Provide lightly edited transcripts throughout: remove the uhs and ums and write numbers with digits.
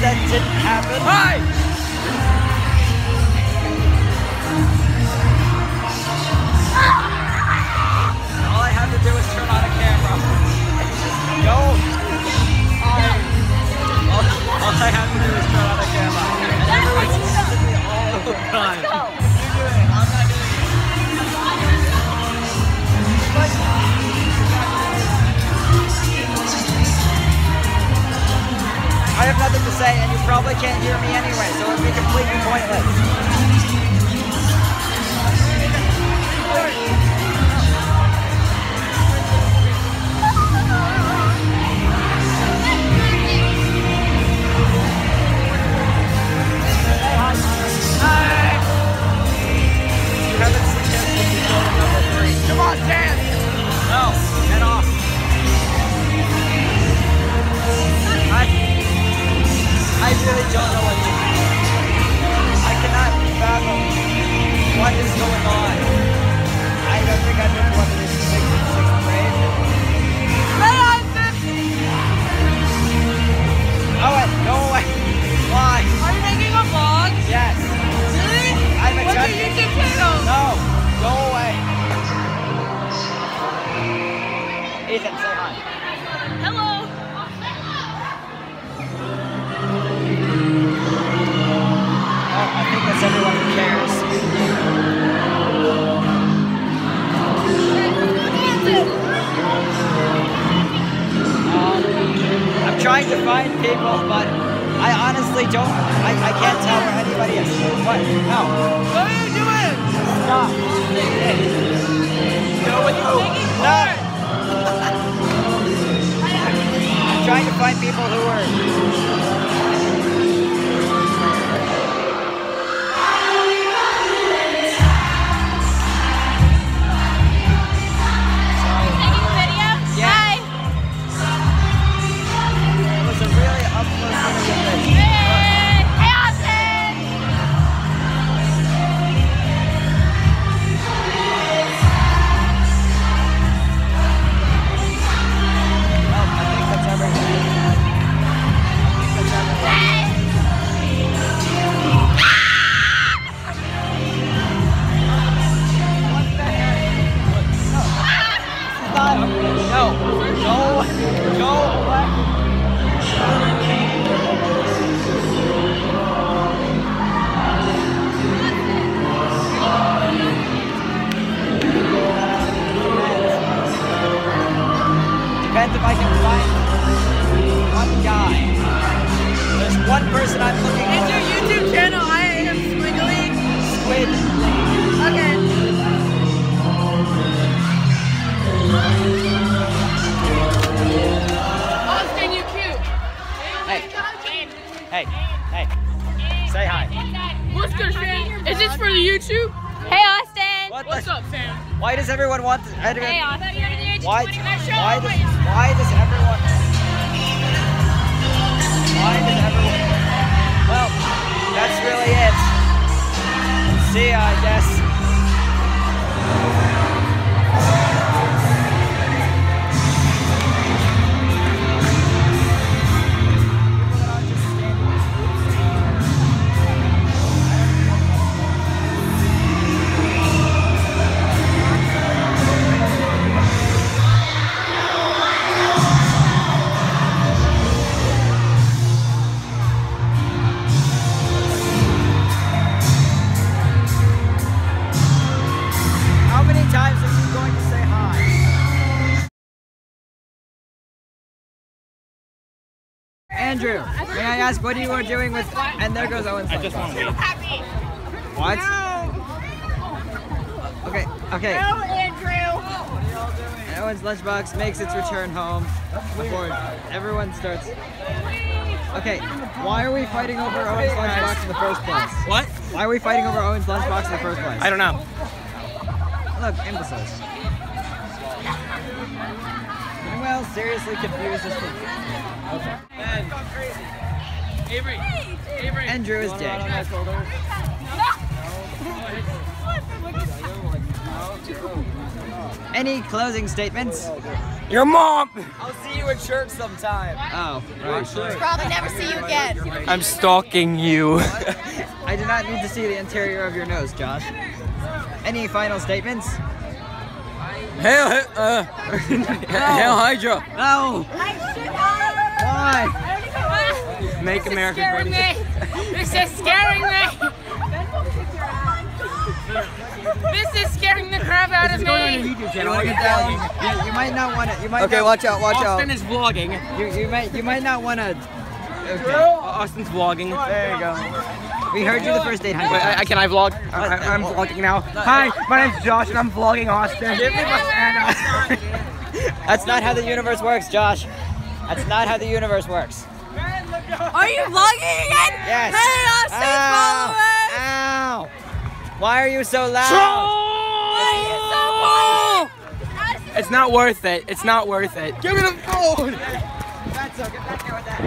that didn't happen. Hi! All I have to do is turn on a camera. All I have to do is turn on a camera. And everyone's listening to me all the time. You're doing it. I'm not doing I have nothing to say, and you probably can't hear me anyway, so it'd be completely pointless. You haven't seen him since you told him number 3. Come on, dance! No, get off. I really don't know what to do. I cannot fathom what is going on. I don't think I've been to one of these since 6th grade. Owen, go away. Why? Are you making a vlog? Yes. Really? I'm a What's your junkie. YouTube channel? No, go away. Ethan, say hi. Hello. I think that's everyone who cares. I'm trying to find people, but I honestly don't. I can't tell where anybody is. What? No. What are you doing? Stop. Go with who? No. I'm trying to find people who are. Depends if I can find one guy. There's one person I'm looking for. Is your YouTube channel I am squiggly? Squid. Okay. Austin, you cute. Hey. Say hi. What's good, Sam? Is this for the YouTube? Hey, Austin. What's up, Sam? Why does everyone want to? Hey, Austin. Why does everyone? Well, that's really it. See ya, I guess. Andrew, may I ask what you were doing with, and there goes Owen's lunchbox. I just want to wait. What? No. Okay. No, Andrew. And Owen's lunchbox makes its return home before everyone starts. Okay, why are we fighting over Owen's lunchbox in the first place? What? Why are we fighting over Owen's lunchbox in the first place? I don't know. Look, imbeciles. Well, seriously confused as okay. Avery. Avery. Andrew is dead. Any closing statements? Your mom! I'll see you at church sometime. Oh, right. Probably never see you again. I'm stalking you. I do not need to see the interior of your nose, Josh. Any final statements? Hail Hydra! No! Why? Make America Scaring great. me. This is scaring me. This is scaring the crap out of me. YouTube channel. You might not want to. You might. Okay, not, watch out, watch out. Austin is vlogging. You might not want to. Okay. Austin's vlogging. There you go. We heard you the first 800. Wait, can I vlog? I'm vlogging now. Hi, my name's Josh and I'm vlogging Austin. Give me my That's not how the universe works, Josh. That's not how the universe works. Are you vlogging again? Yes. Hey, Austin, follow us. Ow! Why are you so loud? It's not worth it. It's not worth it. Give me the phone. That's so. Get back there with that.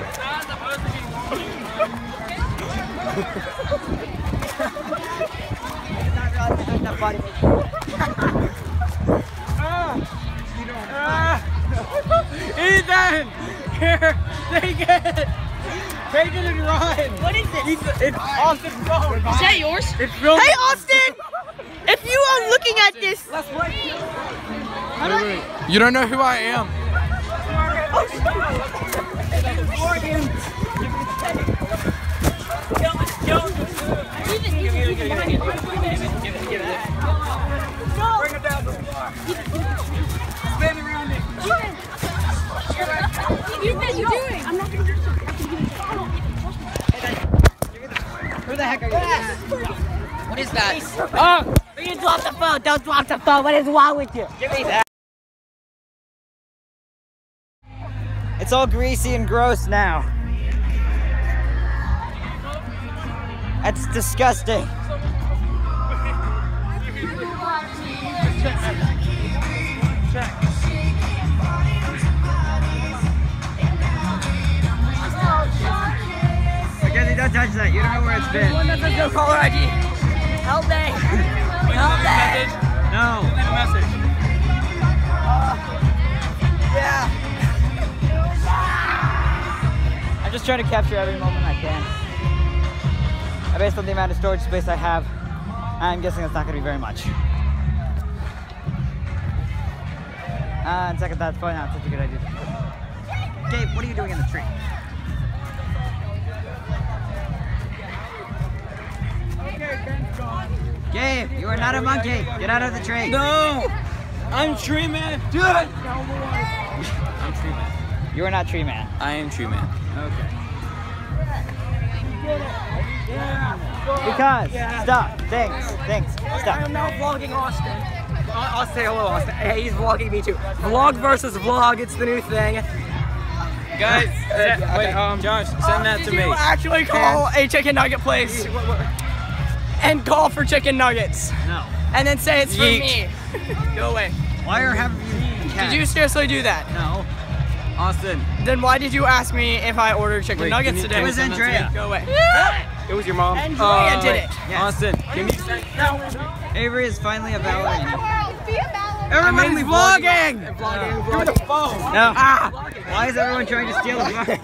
Ethan! Here, take it! Take it and run! What is it? It's Austin's phone! Is that yours? It's filmed. Hey, Austin! If you are looking at this, You don't know who I am. Bring it down to the floor. Spin around it. What are you doing? I'm not going to do Who the heck are you? What is that? Oh! you drop the phone. Don't drop the phone. What is wrong with you? Give me that. It's all greasy and gross now. That's disgusting. Mackenzie, don't touch that. You don't know where it's been. One that says no caller ID. Help me. Help me. No. Leave a message. Yeah. I'm just trying to capture every moment I can. Based on the amount of storage space I have, I'm guessing it's not going to be very much. And second, that's probably not such a good idea. Gabe, what are you doing in the tree? Gabe, you are not a monkey. Get out of the tree. No! I'm Tree Man. Do it! I'm Tree Man. You are not Tree Man. I am Tree Man. Okay. Because, stop, thanks, stop. I am now vlogging Austin. I'll say hello, Austin. Hey, he's vlogging me too. Vlog versus vlog, it's the new thing. Guys, wait, Josh, send that to me. You actually call a chicken nugget place and call for chicken nuggets. No. And then say it's for me. Go away. Why are having you? Did you seriously do that? No. Austin. Then why did you ask me if I ordered chicken nuggets today? It was Andrea. Go away. It was your mom. Andrea did it. Yes. Austin, can you say no? Avery is finally a ballerina. Everybody's vlogging! Give me the phone. No. Why is everyone trying to steal the phone?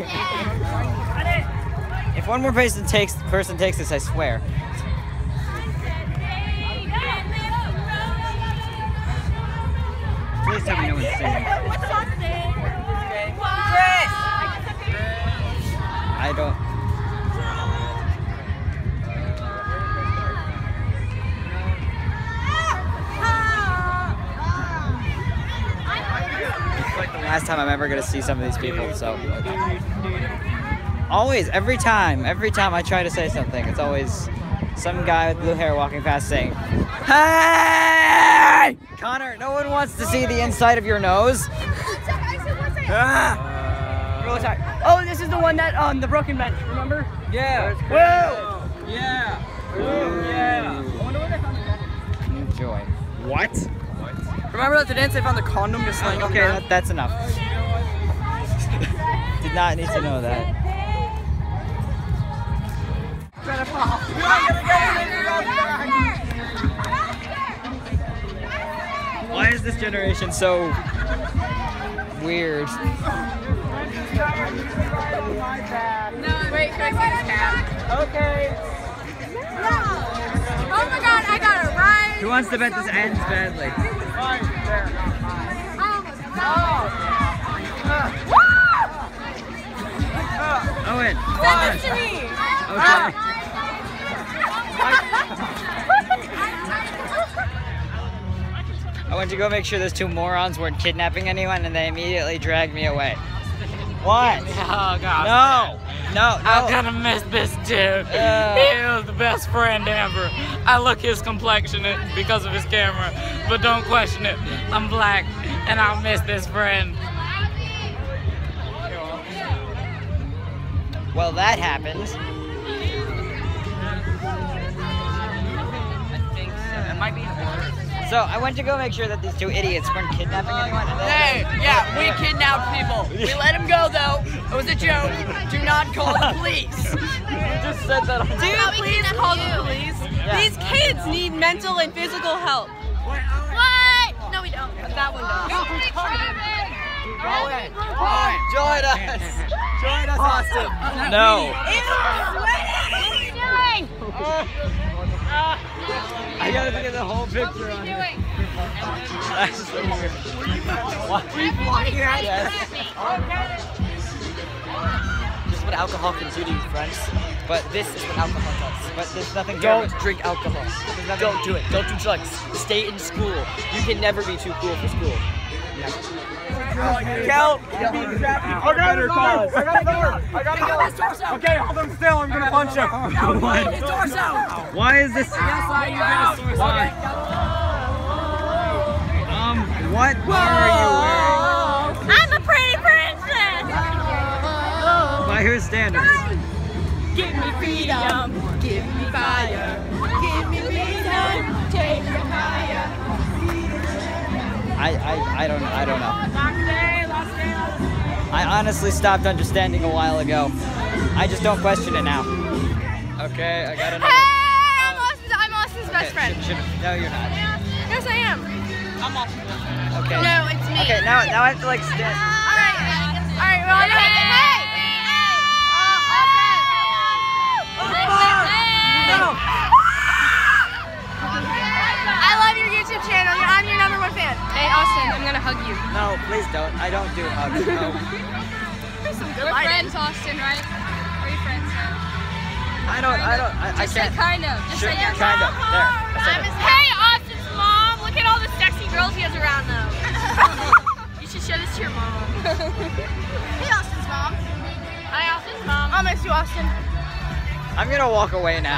If one more person takes this, I swear. Please tell me no one's singing. I don't. It's like the last time I'm ever gonna see some of these people, so. Always, every time I try to say something, it's always some guy with blue hair walking past saying, "Hey! Connor, no one wants to see the inside of your nose." Really sorry. Oh, this is the one that the broken bench, remember? Yeah. Whoa! Yeah. Yeah. I wonder where they found the condom. Enjoy. What? Remember that the dance they found the condom just laying on the ground? Okay, that's enough. Did not need to know that. Why is this generation so weird? No, wait, can I see his cap? Okay. Oh my god, I got it right. Who wants to bet this ends badly? Owen. Send this to me. Okay. I went to go make sure those two morons weren't kidnapping anyone, and they immediately dragged me away. What? Oh god. No. I'm gonna miss this dude. He is the best friend ever. I look his complexion because of his camera, but don't question it. I'm black, and I'll miss this friend. Well, that happened. I think so. It might be in order. So I went to go make sure that these two idiots weren't kidnapping anyone. And Hey, yeah, we kidnapped people. We let him go though. It was a joke. Do not call the police. You just said that. Do please call the police. Yeah. These kids need mental and physical help. What? No, we don't. That one does. Join us. Join us, Austin. No. I gotta get the whole picture on here. That's so weird. What? Yes. This is what alcohol can do to you, friends. But this is what alcohol does. But there's nothing. Don't drink alcohol. Don't do it. Don't do drugs. Stay in school. You can never be too cool for school. Kel, I got a cause. Okay, hold him still. I'm gonna punch him. why is this? Why? What are you wearing? I'm a pretty princess. By whose standards? Give me freedom. Give me fire. Give me freedom. Take me higher. I don't know. I honestly stopped understanding a while ago. I just don't question it now. Okay, I got another. Hey, I'm Austin's best friend. No, you're not. Yes, I am. I'm off. Okay. No, it's me. Okay, now I have to like stand. All right. Well, hey. I love your YouTube channel. I'm your #1 fan. Hey, Austin, I'm gonna hug you. No, please don't. I don't do hugs. No. We're friends, Austin, right? Are you friends? I can't. Kind of. Just Sure, say yes. kind of. There. I said it. Hey, Austin's mom. Look at all the sexy girls he has around, though. You should show this to your mom. Hey, Austin's mom. Hi, Austin's mom. I'll miss you, Austin. I'm gonna walk away now.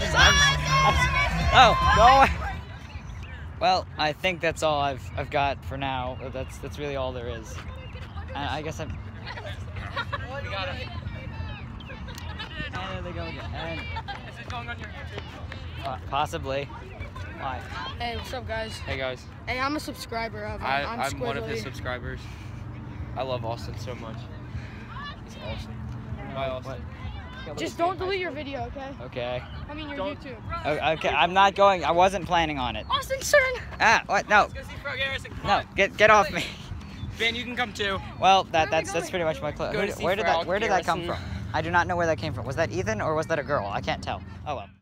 Oh, go away. Well, I think that's all I've got for now. That's really all there is. And I guess I'm. We got it. And there they go again. And Is it going on your YouTube? possibly. Why? Hey, what's up, guys? Hey guys, Hey, I'm a subscriber of him. I'm one of his subscribers. I love Austin so much. He's awesome. Bye, Austin. Just don't delete your video, okay? Okay. I mean, your Don't. YouTube. Okay. I'm not going. I wasn't planning on it. Austin's turn. Ah, what? No. Let's go see Frog Harrison. Come No. on. Get off me. Ben, you can come too. Well, that's pretty much my clue. Go to see Where did that come Frog from? I do not know where that came from. Was that Ethan or was that a girl? I can't tell. Oh well.